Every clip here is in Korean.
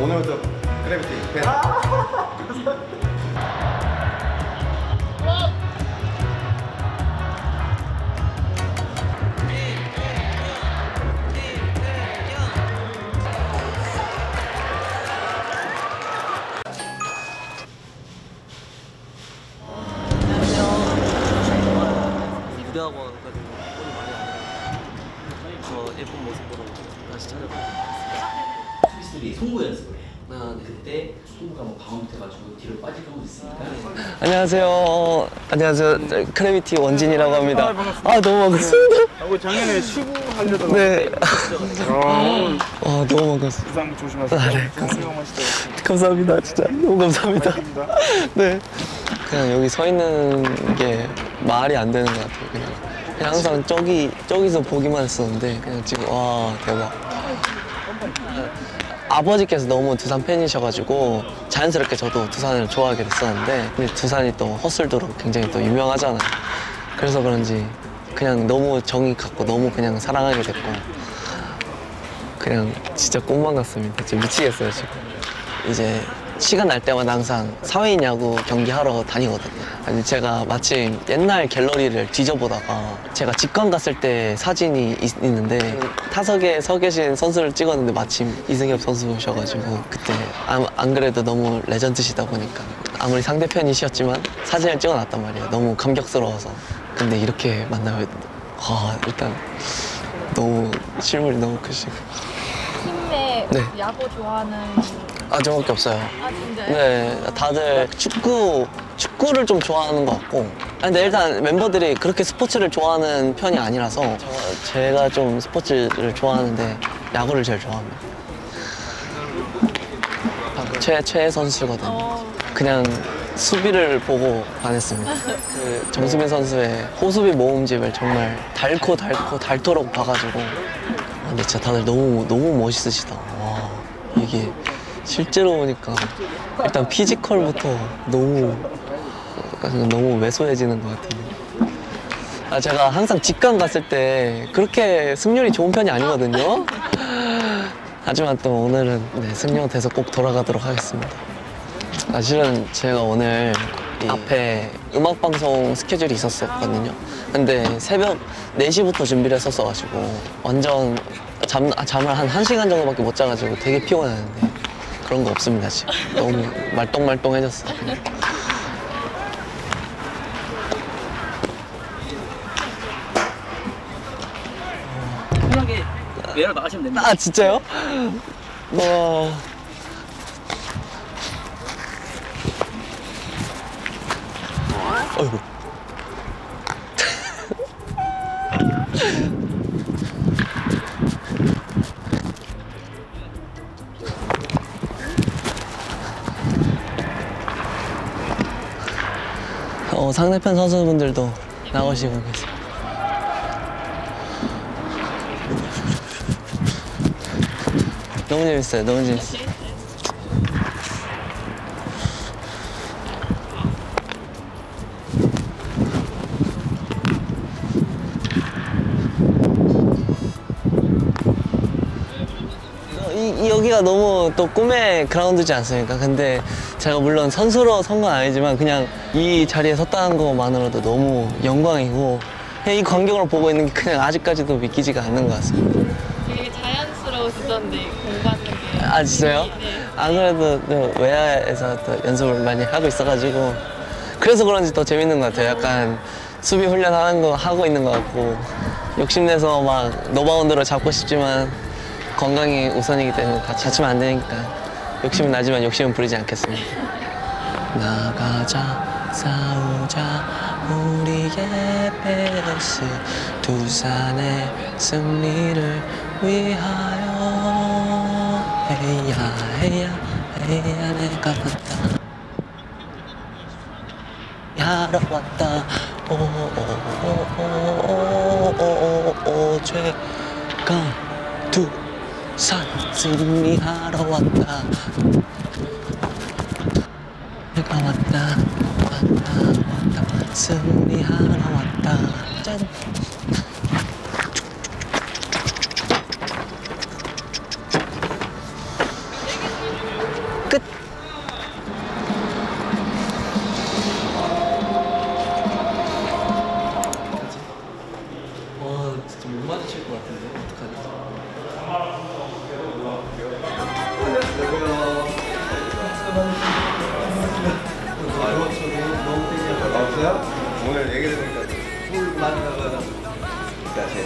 오늘부터 그래비티 팬. 무대하고 와가지고 폰이 많이 안 나요. 저 예쁜 모습으로 다시 찾아뵙겠습니다. 선수들이 송구 연습을 해요. 네. 그때 송구가 뭐 방어돼가지고 뒤로 빠질 경우도 있으니까. 안녕하세요. 안녕하세요. 크래비티 원진이라고 합니다. 아 너무 반갑습니다. 하고 작년에 쉬고 하려다가 네. 너무 반갑습니다. 부상 조심하세요. 아, 네. 감사합니다. 진짜 너무 감사합니다. 네. 그냥 여기 서 있는 게 말이 안 되는 것 같아요. 그냥 항상 저기서 보기만 했었는데 그냥 지금 와 대박. 아버지께서 너무 두산 팬이셔가지고 자연스럽게 저도 두산을 좋아하게 됐었는데 근데 두산이 또 헛슬도로 굉장히 또 유명하잖아요. 그래서 그런지 그냥 너무 정이 갔고 너무 그냥 사랑하게 됐고 그냥 진짜 꿈만 같습니다. 진짜 미치겠어요 지금. 이제 시간 날 때마다 항상 사회인 야구 경기하러 다니거든요. 아니 제가 마침 옛날 갤러리를 뒤져보다가 제가 직관 갔을 때 사진이 있는데 타석에 서 계신 선수를 찍었는데 마침 이승엽 선수셔가지고 그때 안 그래도 너무 레전드시다 보니까 아무리 상대편이셨지만 사진을 찍어놨단 말이에요. 너무 감격스러워서. 근데 이렇게 만나면 일단 너무 실물이 너무 크시고. 팀에 네. 야구 좋아하는 저밖에 없어요. 아 진짜요? 네, 다들 축구를 좀 좋아하는 것 같고. 근데 일단 멤버들이 그렇게 스포츠를 좋아하는 편이 아니라서 제가 좀 스포츠를 좋아하는데 야구를 제일 좋아합니다. 최애 선수거든요. 그냥 수비를 보고 반했습니다. 그 정수빈 선수의 호수비 모음집을 정말 닳도록 봐가지고. 근데 진짜 다들 너무 멋있으시다. 와, 이게 실제로 보니까 일단 피지컬부터 너무 왜소해지는 것 같은데. 제가 항상 직관 갔을 때 그렇게 승률이 좋은 편이 아니거든요. 하지만 또 오늘은 승리가 돼서 꼭 돌아가도록 하겠습니다. 실은 제가 오늘 앞에 음악방송 스케줄이 있었거든요. 근데 새벽 4시부터 준비를 했었어가지고 완전 잠을 한 1시간 정도밖에 못 자가지고 되게 피곤했는데 그런 거 없습니다 지금. 너무 말똥말똥해졌어요. 편하게 외야로 나가시면 됩니다. 아 진짜요? 와. 어이구. 상대편 선수분들도 나오시고 계세요. 너무 재밌어요. 너무 재밌어요. 여기가 너무 또 꿈의 그라운드지 않습니까? 근데 제가 물론 선수로 선 건 아니지만 그냥 이 자리에 섰다는 것만으로도 너무 영광이고 이 광경을 보고 있는 게 그냥 아직까지도 믿기지가 않는 것 같습니다. 되게 자연스러우시던데 공 받는 게. 아 진짜요? 네. 안 그래도 또 외야에서 또 연습을 많이 하고 있어가지고 그래서 그런지 더 재밌는 것 같아요. 약간 수비 훈련하는 거 하고 있는 것 같고 욕심내서 막 노바운드로 잡고 싶지만 건강이 우선이기 때문에 다 다치면 안 되니까 욕심은 나지만 욕심은 부리지 않겠습니다. 나가자 싸우자 우리의 베이스 두산의 승리를 위하여 헤야 헤야 헤야 내가 왔다 하러 왔다 오오오오오오오 죄가 두산 승리하러 왔다 내가 왔다 승리하러 왔다 짠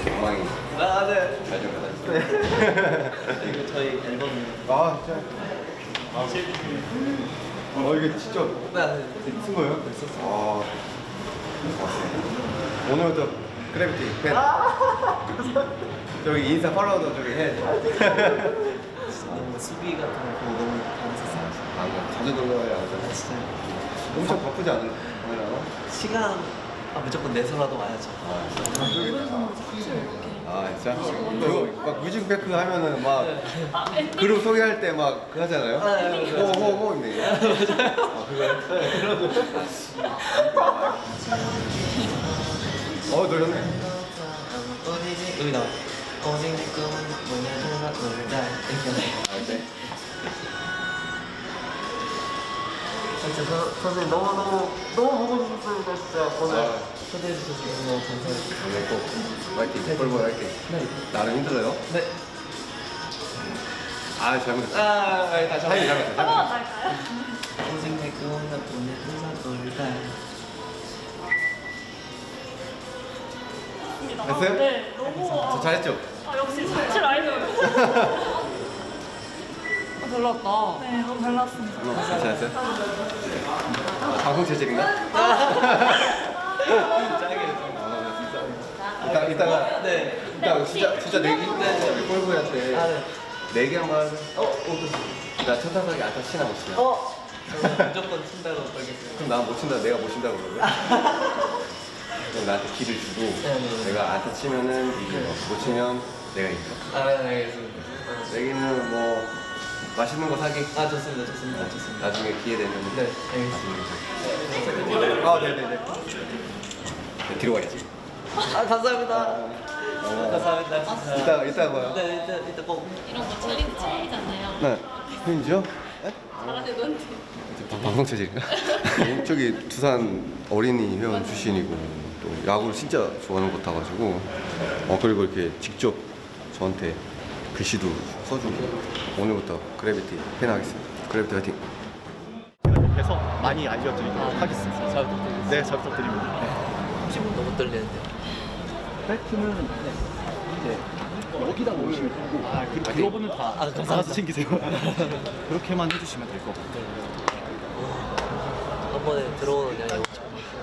엉망이 아, 네. 잘좀 받아주세요. 이거 저희 앨범입니다. 아 진짜. 이게 직접 네. 쓴 거예요? 아. 오늘부터 그래비티 팬. 저기 인스타 팔로우도 저기 해. 너무 수비 같은 거 보고 너무 감사했어요. 아, 자주 놀러와요. 진짜 엄청 바쁘지 않나요? 시간 무조건 내서라도 와야죠. 아 진짜? 그거 막 뮤직뱅크 하면은 막 그룹 소개할 때 막 그 하잖아요? 호호호인데. 아 그거요? 노렸네. 여기 나와. 오직 내 꿈은 뭐냐 동사 놀다 이렇게. 네. 진짜 선생님 너무 보고 싶었습니다. 진짜 오늘 초대해 주셔서 너무 감사해요. 오늘 꼭 화이팅 꿀벌 화이팅. 네. 나름 힘들어요? 네. 아 잘못했어. 다시 타이밍 잘못했어. 한번 할까요? 오직 내 꿈은 뭐냐 동사 놀다. 됐어요? 네, 너무. 저 잘했죠? 역시 잘 알죠. 잘 나왔다. 네, 너무 잘 나왔습니다. 잘했어요? 방송 체질인가? 이따가 네. 이따가 진짜 내기 골프한테 내기 한번 하자. 나 첫 타석에 안타 치나 못 치나? 저는 무조건 친다고 걸겠어요. 그럼 난 못 친다, 내가 못 친다고 그러고. 그럼 나한테 기를 주고 네. 내가 안타 치면은 이겨, 못 치면 내가 이겨. 알겠습니다. 내기는 뭐 맛있는 거 사기. 좋습니다. 나중에 기회 되면. 네, 알겠습니다. 네네네. 뒤로 가야지. 감사합니다. 감사합니다. 이따 봐요. 네, 이따 꼭. 이런 거 챌린지 처음이잖아요. 네. 팬이죠? 잘하는 건데. 방송 체질인가? 저기 두산 어린이 회원 출신이고 또 야구를 진짜 좋아하는 것 같아가지고 그리고 이렇게 직접 저한테 글씨도 써주고 오늘부터 그래비티 팬 하겠습니다. 그래비티 화이팅! 해서 많이 알려드리도록 하겠습니다. 잘 부탁드립니다. 네, 잘 부탁드립니다. 너무 떨리는데. 배트는 이제 여기다 놓으시면 되고 글러브는 다 알아서 챙기세요. 그렇게만 해주시면 될 것 같아요. 한 번에 들어오는 양이 엄청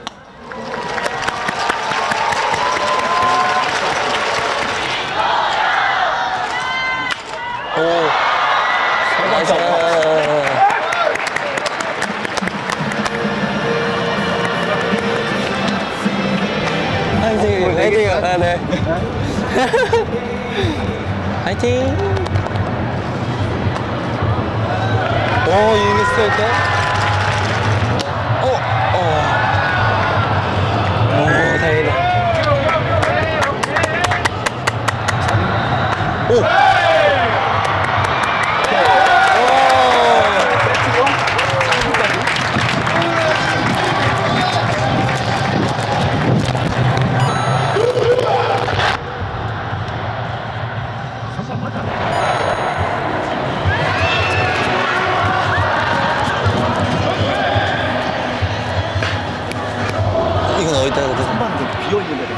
화이팅! 네. 화이팅! 이거 스트라이크? 다행이다. 이건 어디다 놔둬? 한번 좀 비어있는 데를.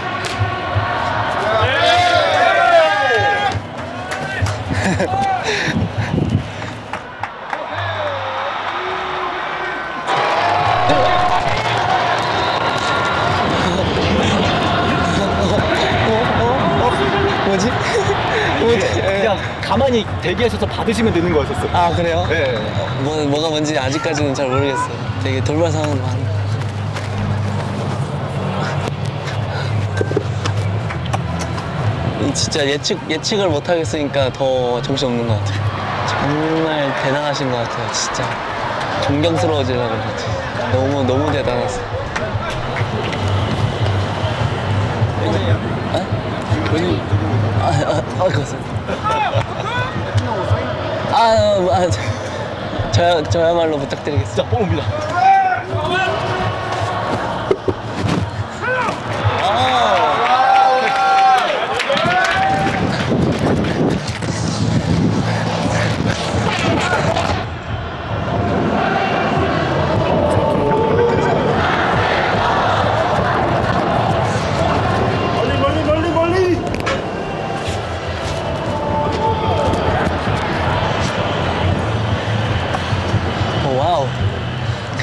뭐지? 그냥 가만히 대기하셔서 받으시면 되는 거였었어요. 아 그래요? 네. 뭐가 뭔지 아직까지는 잘 모르겠어요. 되게 돌발 상황 많은. 진짜 예측을 못 하겠으니까 더 정신 없는 것 같아요. 정말 대단하신 것 같아요. 진짜 존경스러워지려고 그러지. 너무 대단했어요. 저야말로 부탁드리겠습니다. 자, 봅니다. 멀리.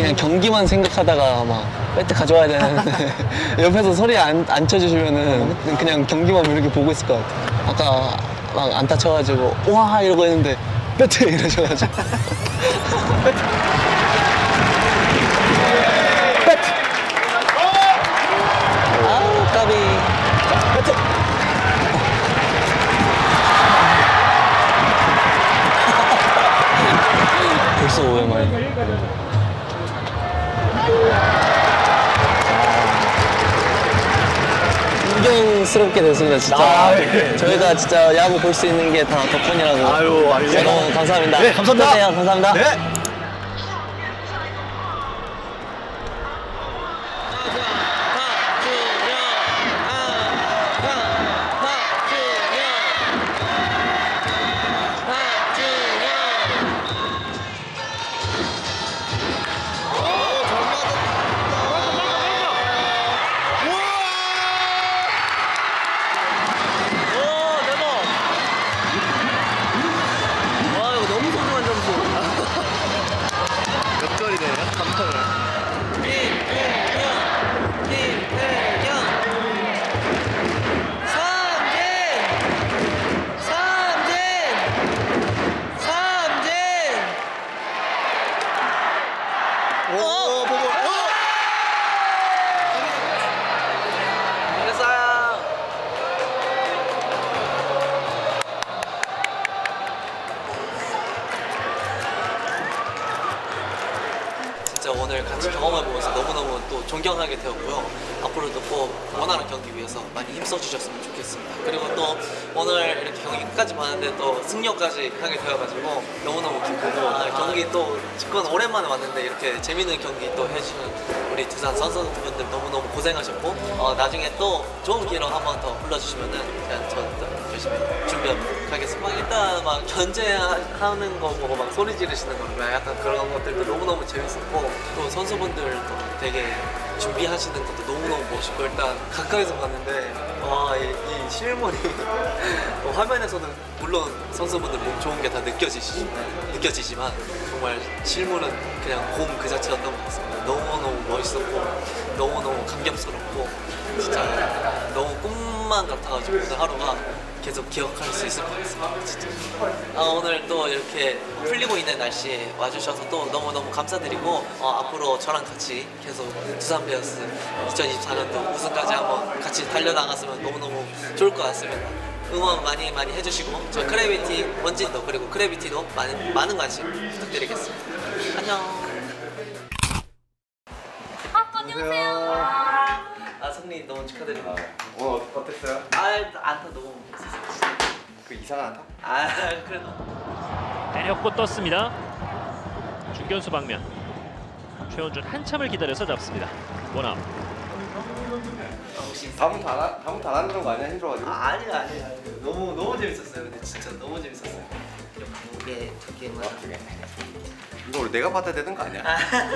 그냥 경기만 생각하다가 막 배트 가져와야 되는데 옆에서 소리 안 쳐주시면은 그냥 경기만 이렇게 보고 있을 것 같아요. 아까 막 안타 쳐가지고 와 이러고 있는데 배트 이러셔가지고 아우 까비 배트 벌써 5회 말. 존경스럽게 됐습니다, 진짜. 저희가 진짜 야구 볼 수 있는 게 다 덕분이라고. 아유, 알겠습니다. 너무 감사합니다. 네, 감사합니다. 축하드려요. 감사합니다. 네. 진짜 오늘 같이 경험해보면서 너무너무 또 존경하게 되었고요. 앞으로도 꼭 원하는 경기 위해서 많이 힘써주셨으면 좋겠습니다. 그리고 또 오늘 이렇게 경기 끝까지 봤는데 또 승려까지 하게 되어가지고 너무너무 기쁘고 경기 또 직관 오랜만에 왔는데 이렇게 재밌는 경기 또 해주시는 우리 두산 선수분들 너무너무 고생하셨고 나중에 또 좋은 기회로 한 번 더 불러주시면은 저는 열심히 준비하도록 하겠습니다. 막 일단 막 견제하는 거 보고 막 소리 지르시는 거 약간 그런 것들도 너무너무 재밌었고 또 선수분들도 되게 준비하시는 것도 너무너무 멋있고 일단 가까이서 봤는데 이 실물이 화면에서는 물론 선수분들 몸 좋은 게 다 느껴지지만 정말 실물은 그냥 곰 그 자체였던 것 같습니다. 너무너무 멋있었고 너무너무 감격스럽고 진짜 너무 꿈만 같아가지고 오늘 하루가 계속 기억할 수 있을 것 같습니다. 진짜. 오늘 또 이렇게 풀리고 있는 날씨에 와주셔서 또 너무너무 감사드리고 앞으로 저랑 같이 계속 두산 베어스 2024년도 우승까지 한번 같이 달려나갔으면 너무너무 좋을 것 같습니다. 응원 많이 해주시고 저 크래비티 원진도 그리고 크래비티도 많은 관심 부탁드리겠습니다. 안녕. 안녕하세요. 승리 너무 축하드립니다. 오늘 어땠어요? 안타 너무 멋있었어요. 그 이상한 안타? 그래도 때렸고 떴습니다. 중견수 방면 최원준 한참을 기다려서 잡습니다. 원아웃. 다음부터 안 하는 거 아니야? 힘들어가지고? 아니야. 너무 재밌었어요. 근데 진짜 너무 재밌었어요. 두 개만. 이거 원래 내가 받아야 되는 거 아니야?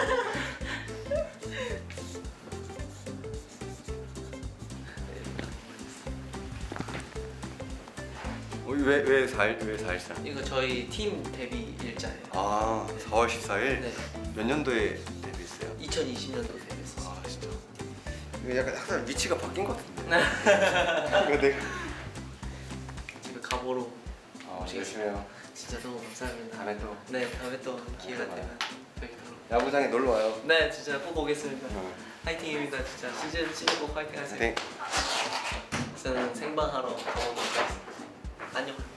왜 4일차? 이거 저희 팀 데뷔 일자예요. 4월 14일? 네. 몇 년도에 데뷔했어요? 2020년도 데뷔했어요. 진짜. 이거 약간 항상 위치가 바뀐 것 같은데. 이거 내가 집에 가보러 열심히 해요. 진짜 너무 감사합니다. 다음에 또. 네, 다음에 또 기회가 되면 뵙도록. 야구장에 놀러 와요. 네, 진짜 꼭 오겠습니다. 화이팅입니다. 진짜 시즌 꼭 화이팅 하세요. 네. 저는 생방하러 가보도록 하겠습니다. 안녕.